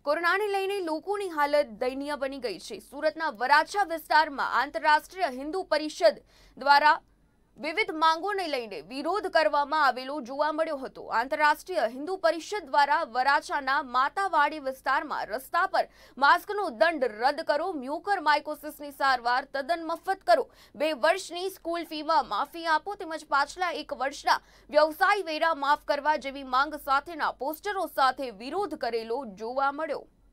કોરોનાને લઈને લોકોની હાલત દયનીય બની ગઈ છે। સુરતના વરાછા વિસ્તારમાં આંતરરાષ્ટ્રીય હિન્દુ પરિષદ દ્વારા વિવિધ માંગોને લઈને વિરોધ કરવામાં આવેલો જોવા મળ્યો હતો। આંતરરાષ્ટ્રીય હિન્દુ પરિષદ દ્વારા વરાછાના માતાવાડી વિસ્તારમાં રસ્તા પર માસ્કનો દંડ રદ કરો, મ્યુકરમાઇકોસિસની સારવાર તદ્દન મફત કરો, 2 વર્ષની સ્કૂલ ફીમાં માફી આપો તેમજ પાછલા 1 વર્ષના વ્યવસાય વેરા માફ કરવા જેવી માંગ સાથેના પોસ્ટરો સાથે વિરોધ કરેલો જોવા મળ્યો।